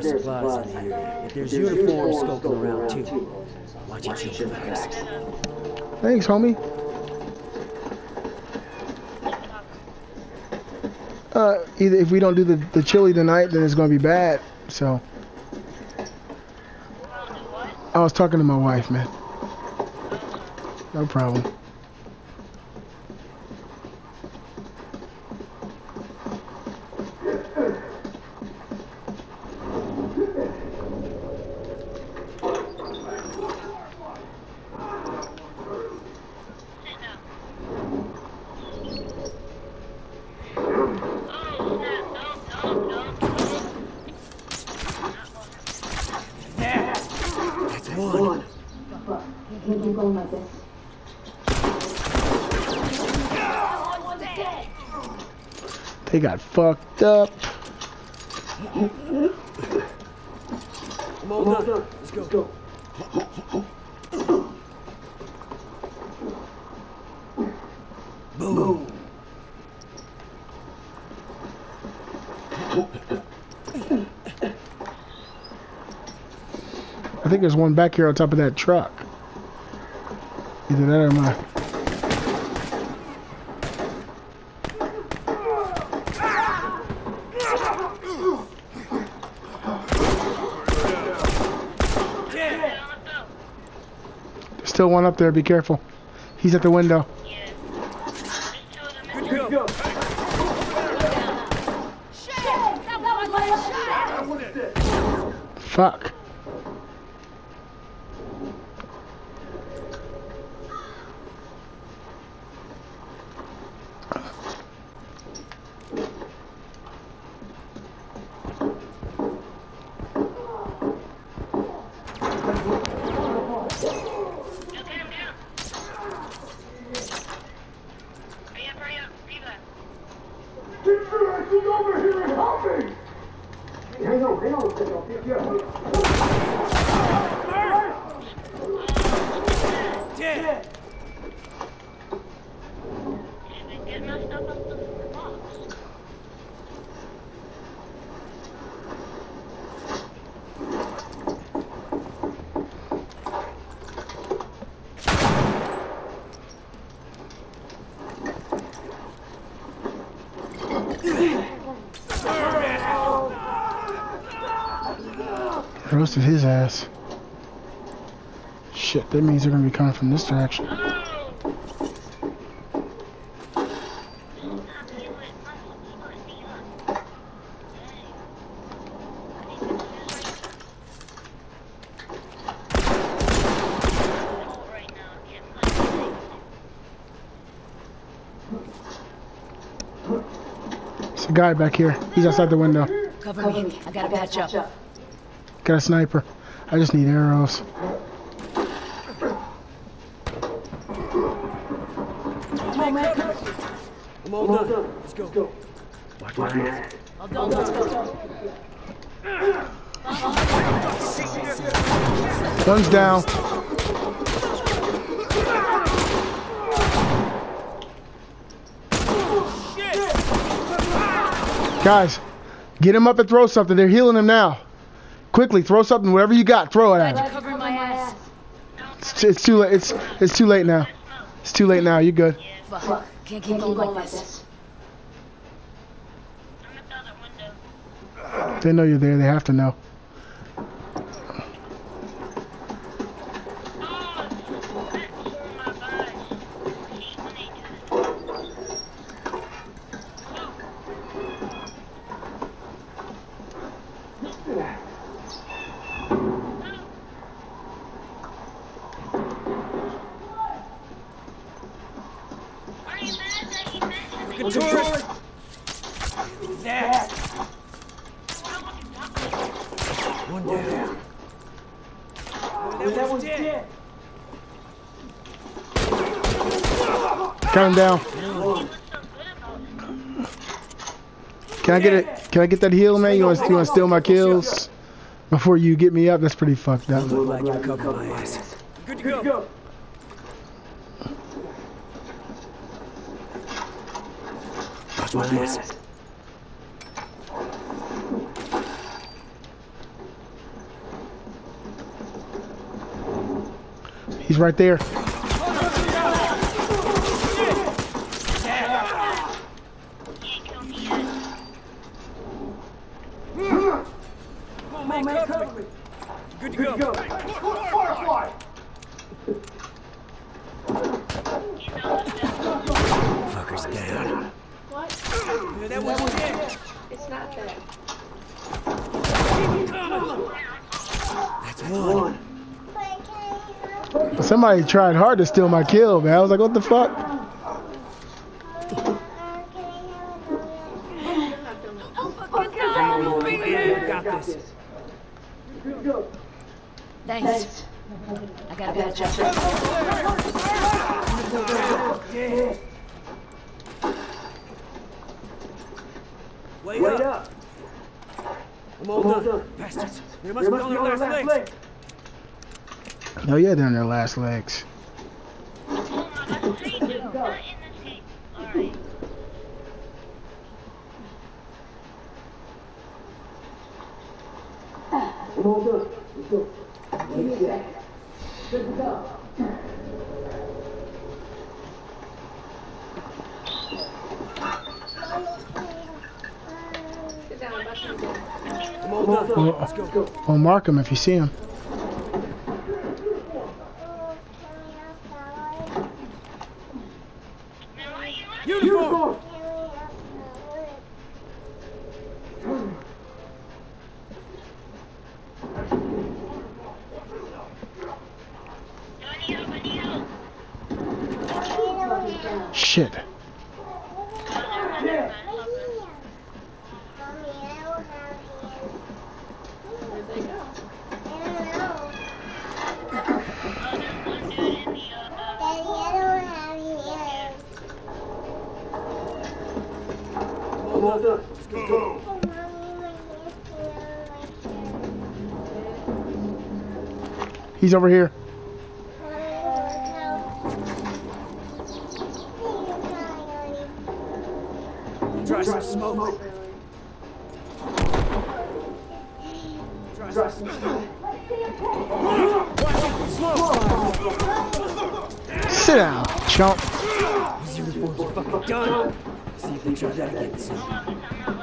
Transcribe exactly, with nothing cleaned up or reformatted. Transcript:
there's supplies in here. If there's uniforms scoping around too. Watch your children fast. Thanks, homie. Uh, either if we don't do the, the chili tonight, then it's gonna be bad. So I was talking to my wife, man. No problem. They got fucked up. Come on, done. Let's go. go. Boom. I think there's one back here on top of that truck. Either that or my. There's still one up there, be careful. He's at the window. Good go. Fuck. Roasted his ass. Shit, that means they're gonna be coming from this direction. There's a guy back here. He's outside the window. Cover me. I gotta patch up. Got a sniper. I just need arrows. Come on, done. Let's go. Watch my hands. All done. Let's go. Guns down. Guys, get him up and throw something. They're healing him now. Quickly, throw something. Whatever you got, throw it at him. Covering my ass. It's, it's too late. It's it's too late now. It's too late now. You good? Fuck. Can't keep going like this. They know you're there. They have to know. Tourist. That. One down. Oh, that one's dead. Got him down. Can I get it? Can I get that heal, man? You want you want to steal my kills before you get me up? That's pretty fucked up. Look like you covered my ass. Good to go. Watch my ass. He's right there. Come on, man, cover me. Good to go. Firefly! Fucker's down. What? Yeah, that was it. It's not that. That's one. Somebody tried hard to steal my kill, man. I was like, what the fuck? I'm not doing it. Yeah, got this. Thanks. I got a patch up. Wait up. I'm all done. Bastards. They must be on their last legs. Oh yeah, they're on their last legs. Sit down. I'm about to do it. I'm all done. Well, Let's go. well, mark him if you see him. Uniform! Shit. Where'd they go? I'm all done. Let's go. He's over here. Try some smoke. Try some smoke. Sit down, chump. These uniforms are fucking done. See if they try that again soon.